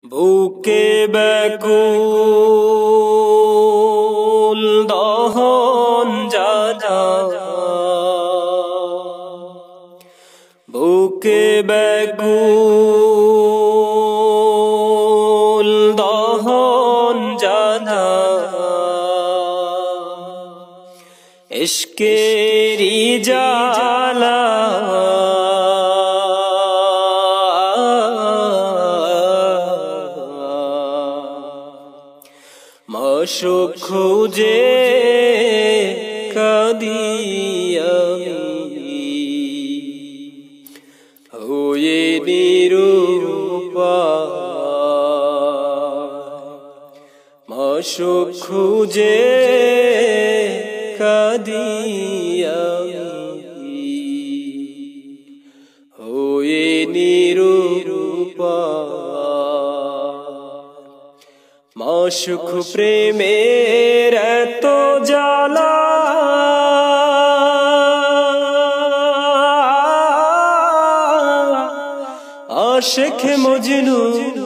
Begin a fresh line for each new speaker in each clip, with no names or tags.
বুকে ব্যাকুল দহন জানা, বুকে ব্যাকুল দহন জানা, ইশকেরি জালা মাশউক খুঁজে কাঁদি আমি, হয়ে নিরুপায়। মাশউক খুঁজে কাঁদি আমি, হয়ে নিরুপায়। মাশউক প্রেমের এত জ্বালা, আশিক মজনু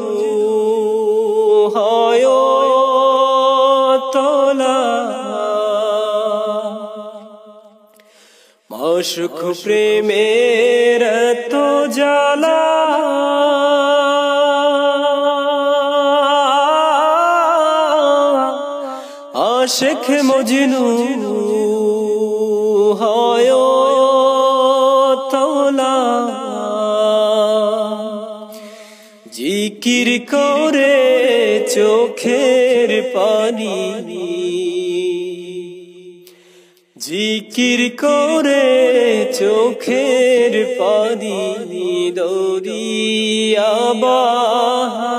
হয় তোলা। মাশউক প্রেমের এত জ্বালা, আশিক মজনু হয় তোলা। জিকির করে চোখের পানি, জিকির করে চোখের পানি দরিয়া বাহা।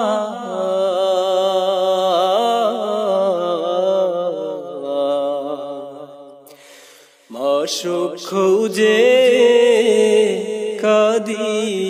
মাশউক খুঁজে কাঁদি